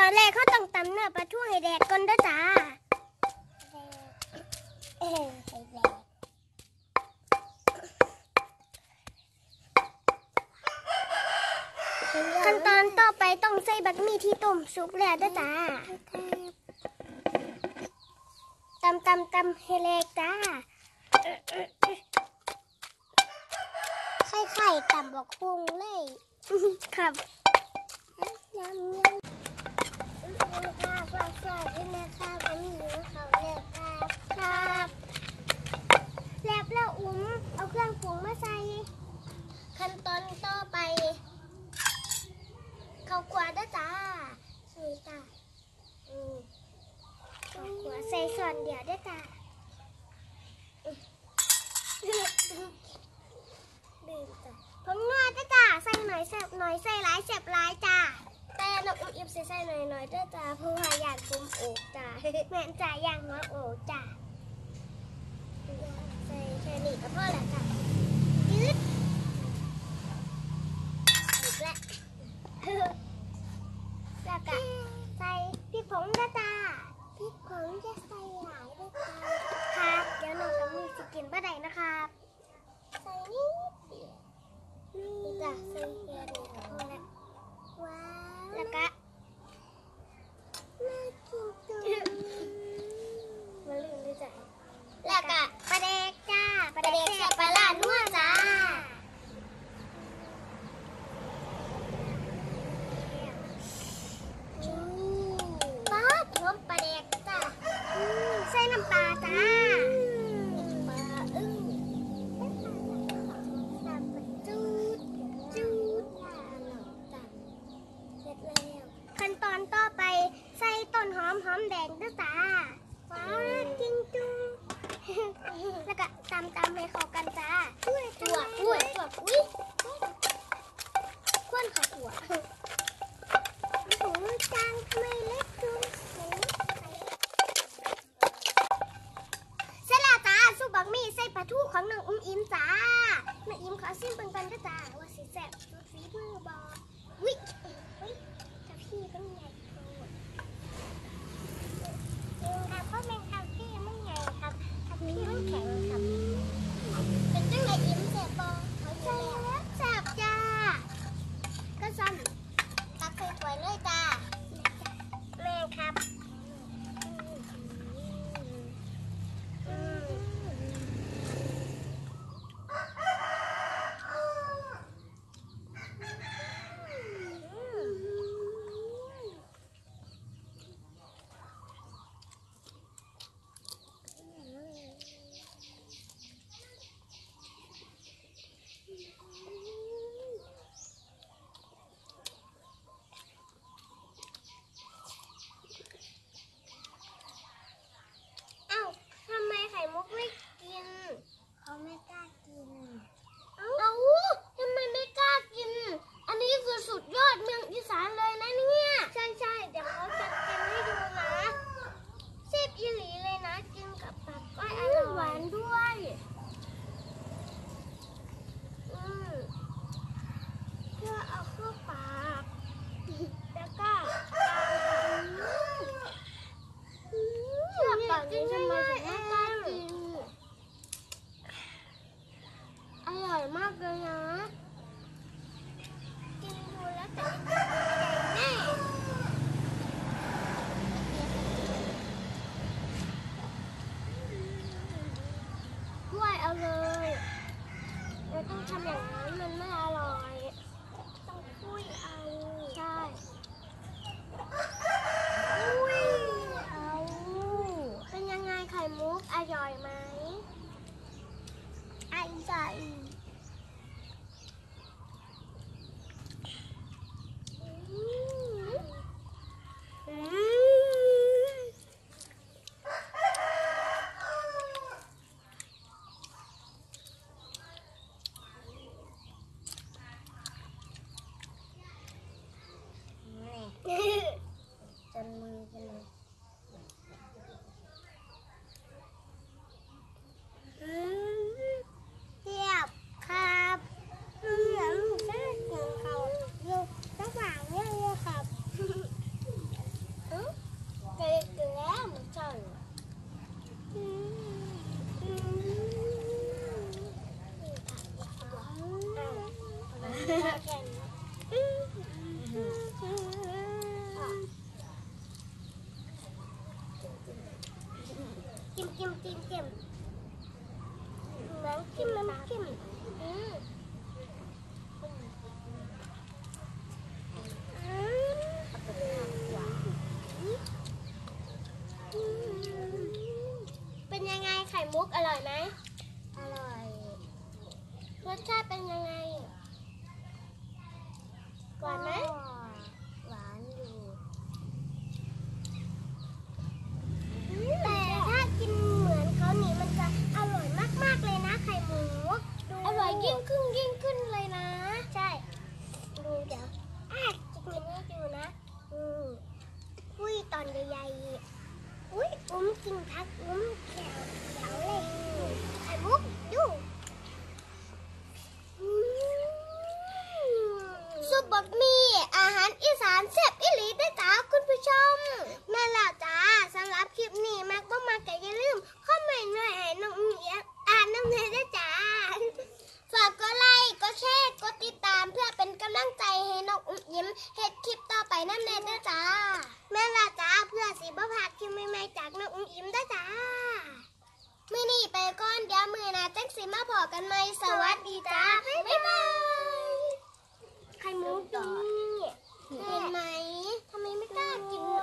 อนแรกเขาต้องตำเนื้อปลาทูให้แดกก่อนเด้อจ้าขั้นตอนต่อไปต้องใส่บักหมี่ที่ต้มสุกแล้วเด้อจ้าตำให้แหลกจ้าไข่ตำบักหุ่งเลยครับยำค่ะฝากด้วยนะคะผมหิวเขาแล้วครับแล้วเอาเครื่องปรุงมาใส่ขั้นตอนต่อไปข้าวคั่วเด้อจ้านี่จ้าข้าวคั่วใส่ส่วนเดียวเด้อจ้าดื่มจ้าผงนัวเด้อจ้าใส่หน่อยแซ่บหน่อยใส่หลายแซ่บหลายจ้าแต่น้องอิบใส่หน่อยเด้อจ้าเพราะว่าอยากกุมอกจ้าแม่นจ้าอยากน้อยอกจ้าใส่แค่นี้ก็พอแล้วจ้ายืดแล้วก็ใส่พริกผงนะจ้าพริกผงจะใส่หลายด้วยจ้าครับเดี๋ยวน้องกับมีสกินบ่ได้นะครับใส่นิดเดียวนี่จ้ะใส่แค่นี้ก็พอแล้วว้าวแล้วก็น่ากินจังมาลืมด้วยจ้ะแล้วก็ปลาแดกจ้าปลาแดกแซ่บปลาล่านัวจ้าปลาแดกจ้าใส่น้ำปลาจ้าปลาจูดจ้าเสร็จแล้วขั้นตอนต่อไปใส่ต้นหอมแดงด้วยจ้าว้าวจริงจุ๊แล้วก็ตำให้เข้ากันจ้าอุ้ยควนข้าวหัวโอ้ยจางทำไมเล็กจุ๊บักมี่ใส่ปลาทูของน้องอุ้มอิ่มจ้าน้องอิ่มขอซิมเบิ่งกันจ้าว่าสิแซ่บสุดฝีมือบ่วิถ้าพี่เป็นไงครับเพราะแมงคาพี่มันใหญ่ครับถ้าพี่มันแข็งครับเป็นจังไงอิ่มแซ่บบ่ใช่แล้วแซ่บจ้าก็ซ้ำตักใส่ถ้วยเลยจ้าแม่ครับมุกไม่กินเขาไม่กล้ากินทำไมไม่กล้ากินอันนี้คือสุดยอดเมืองอีสานเลยนะเนี่ยใช่เดี๋ยวเขาจะกินให้ดูนะเซฟอีหลีเลยนะกินกับผักก้อยอร่อยหวานด้วยเพื่อเอาเข้าปากแล้วก็เชื่อปากจริงทำไมไม่กล้ากินอร่อยมากเลยนะกินดูแล้วแต่แน่จิ้มเหมือนจิ้มน้ำจิ้มเป็นยังไงไข่มุกอร่อยไหมอร่อยรสชาติเป็นยังไงหวานไหมหวานอยู่แต่ถ้ากินเหมือนเขาหนีมันจะอร่อยมากๆเลยนะไข่มุกอร่อยยิ่งขึ้นเลยนะใช่ดูเดี๋ยวจะกินให้ดูนะอุ้ยตอนใหญ่ๆอุ้ยกินทักแขวเลยไข่มุกดูซุปบะหมี่อาหารอีสานแซ่บอีหลีได้จ้าคุณผู้ชมแม่ล่ะจ้าสำหรับคลิปนี้มากก็มาแต่อย่าลืมคอมเมนต์หน่อยให้น้องอ่านน้ำเนยด้วยจ้าฝากกดไลค์กดแชร์กดติดตามเพื่อเป็นกำลังใจให้น้องยิ้มเฮ็ดคลิปต่อไปน้ำเนยด้วยจ้าแม่ล่ะจ้าเพื่อสิบ่พลาดคลิปใหม่ๆจากน้องยิ้มด้วยจ้ามื้อนี้ไปก่อนเดี๋ยวมื้อหน้าจังสิมาพอกันใหม่สวัสดีจ้าบ๊ายบายไข่มุกนี่เห็นไหมทำไมไม่กล้ากิน